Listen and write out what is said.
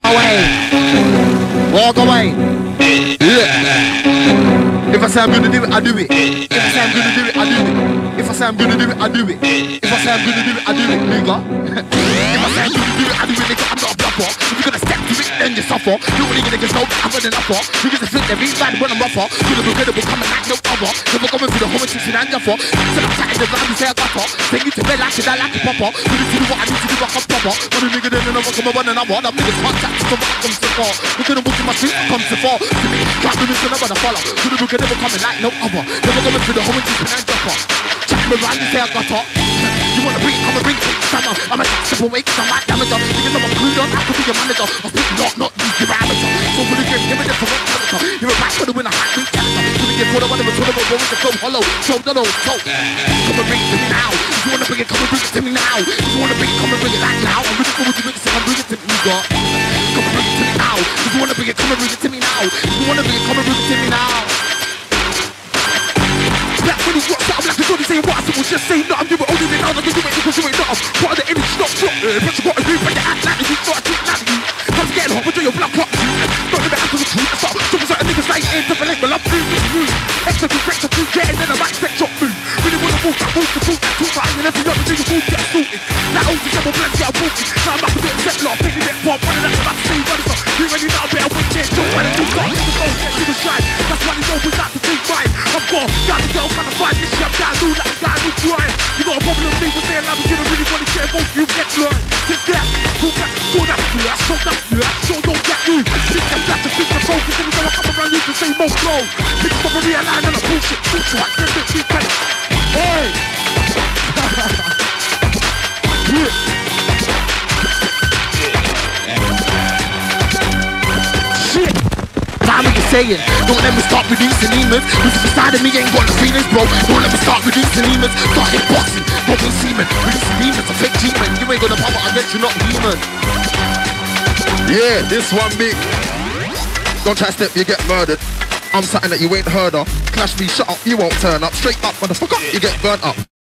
away. Walk away. Yeah. If I say I'm gonna do it, I do it. If I say I'm gonna do it, I do it. If I say I'm gonna do it, I do it. If I say I'm gonna do it, I do it, nigga. If I say I'm gonna do it, I do it, nigga. I'm not a bluffer. If you're gonna step to it, then you suffer. You only gonna get sold, I'm running up for. You get to think that means bad when I'm rougher. Credible, coming like no other. Never coming through the home and teaching and jumper. So I'm tight in the ground, you say I got her. Take you to bed like it, I like a popper. You need to do what I need to do, like a proper. When a nigga then another come on another. Them niggas contact to come back, come so far. We're gonna walk in my street, come so far. To me, can't do this, another to follow. Never coming like no other. Never coming through the home and teaching and jumper. Chat me around, you say I got her. You wanna bring, I'm a ring, summer. I'm a step away, cause I'm like amateur. Because I'm a clued on, I could be your manager. I'll speak not your amateur. So for the game, give me the for amateur. You're a back for the winner, hot beat amateur. You get for the one of a tournament, go with the club, hollow. So, no, so. Come and bring it to me now. If you wanna bring it, come and bring it to me now. If you wanna bring it, come and bring it right now. I'm really cool with you, bring it, so I'm bring it to me, God. Come and bring it to me now. If you wanna bring it, come and bring it to me now. If you wanna bring it, come and bring it to me now. Black when he drops out, I'm like a Johnny saying what I said was just saying nothing. You were older than others, you ain't because you ain't nothing. Part of the image, stop, but you gotta do, but you act like you start to like you. Cause getting hot, but your blood clots. Don't let me act as a truth. Stop, some certain niggas like in different length, but I'm through this move. Extra to break, so keep getting in the right sex shot move. Really wanna walk that, talk that, and every other thing you get sorted. That old double blends get walking. Now I'm up a bit of set lot, picking that pop, running out the back, see running up. You ready now, better win, can't jump, when it's all gone. The phone gets to the side. That's why it's always out to take mine. I'm gone, got the girl, kind of fight this shit. I'm down, do like a guy who's crying. You got a problem with people saying I'm gonna really want to share both you get learned. Just that, go back, go that, show that, show don't get you. Think I'm back to think I'm focused, and I'm come around you to say most low. Think I'm a real line and a bullshit, bullshit, I can't be better. Hey! Shit! Time what you're saying. Don't let me start reducing demons. Who's beside of me ain't got the feelings, bro. Don't let me start reducing demons. Start hitboxing, broken semen. Releasing demons, a fake demon. You ain't gonna power against you, not human. Yeah, this one big. Don't try to step, you get murdered. I'm something that you ain't heard of. Clash me, shut up, you won't turn up. Straight up, motherfucker, you get burnt up.